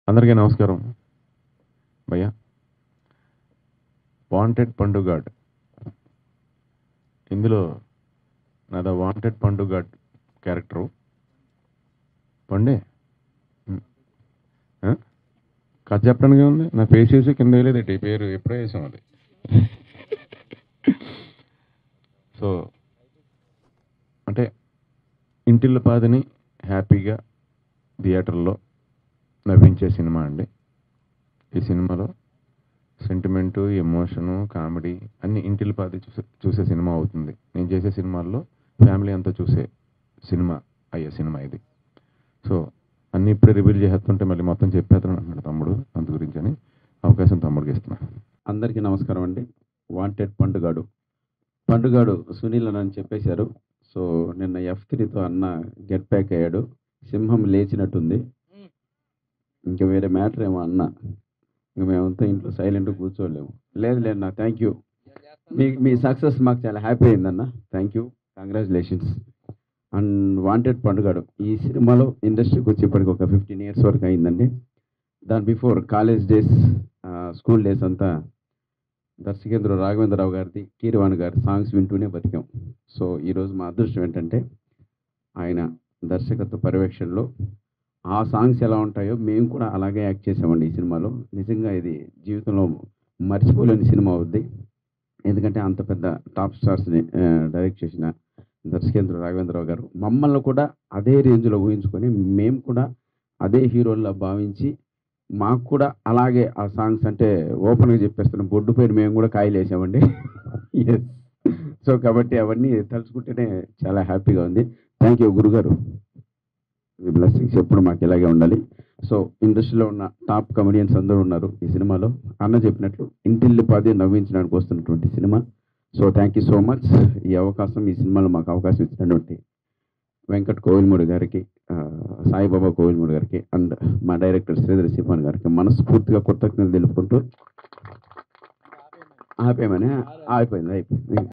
అందరికీ నమస్కారం భయ్యా. వాంటెడ్ పండుగాడ్ ఇందులో నాది వాంటెడ్ పండుగాడ్ క్యారెక్టరు. పండే కథ చెప్పడానికి ఉంది. నా ఫేస్ వేసి కింద వేయలేదండి, పేరు ఎప్పుడో వేసాం అది. సో అంటే ఇంటిల్లిపాదిని హ్యాపీగా థియేటర్లో నవ్వించే సినిమా అండి. ఈ సినిమాలో సెంటిమెంటు, ఎమోషను, కామెడీ అన్ని ఇంటిల్లిపాది చూసే సినిమా అవుతుంది. నేను చేసే సినిమాల్లో ఫ్యామిలీ అంతా చూసే సినిమా అయ్యే సినిమా ఇది. సో అన్నీ ఇప్పుడే రివీల్ చేస్తుంటే మళ్ళీ మొత్తం చెప్పేస్తాను అన్నాడు తమ్ముడు, అందు గురించి అని అవకాశం తమ్ముడికి ఇస్తున్నా. అందరికీ నమస్కారం అండి. వాంటెడ్ పండుగాడు సునీల్ అని చెప్పేశారు. సో నిన్న F3తో అన్న గెట్ ప్యాక్ అయ్యాడు. సింహం లేచినట్టుంది. ఇంకా వేరే మ్యాటర్ ఏమో అన్న. ఇంక మేమంతా ఇంట్లో సైలెంట్గా కూర్చోలేము. లేదు నా థ్యాంక్ యూ. మీ సక్సెస్ మాకు చాలా హ్యాపీ అయిందన్న. Thank you, congratulations. And wanted Pandugadu ఈ సినిమాలో ఇండస్ట్రీకి వచ్చి ఇప్పటికి ఒక 15 years వరకు అయిందండి. దాని before college days, school days అంతా దర్శకేంద్ర రాఘవేంద్రరావు గారిది, కీరవాణి గారి సాంగ్స్ వింటూనే బతికాం. సో ఈరోజు మా అదృష్టం ఏంటంటే ఆయన దర్శకత్వ పర్యవేక్షణలో ఆ సాంగ్స్ ఎలా ఉంటాయో మేము కూడా అలాగే యాక్ట్ చేసామండి ఈ సినిమాలో. నిజంగా ఇది జీవితంలో మర్చిపోలేని సినిమా అవుద్ది. ఎందుకంటే అంత పెద్ద టాప్ స్టార్స్ని డైరెక్ట్ చేసిన దర్శకేంద్ర రాఘవేంద్రరావు గారు మమ్మల్ని కూడా అదే రేంజ్లో ఊహించుకొని మేము కూడా అదే హీరోల్లా భావించి మాకు కూడా అలాగే ఆ సాంగ్స్ అంటే ఓపెన్గా చెప్పేస్తున్నాం, బొడ్డు పైన మేము కూడా కాయలు వేసామండి. ఎస్. సో కాబట్టి అవన్నీ తలుచుకుంటేనే చాలా హ్యాపీగా ఉంది. థ్యాంక్ యూ గురుగారు. మీ బ్లెస్సింగ్స్ ఎప్పుడు మాకు ఇలాగే ఉండాలి. సో ఇండస్ట్రీలో ఉన్న టాప్ కమెడియన్స్ అందరూ ఉన్నారు ఈ సినిమాలో. అన్న చెప్పినట్లు ఇంటిల్లిపాది నవ్వించడానికి వస్తున్నటువంటి సినిమా. So thank you so much. ఈ అవకాశం, ఈ సినిమాలో మాకు అవకాశం ఇచ్చినటువంటి వెంకట్ కోవిల్మూడి గారికి, సాయిబాబా కోవిల్మూడి గారికి అండ్ మా డైరెక్టర్ శ్రీధర్ సిఫాన్ గారికి మనస్ఫూర్తిగా కృతజ్ఞతలు తెలుపుకుంటూ ఆపేయమని అయిపోయింది.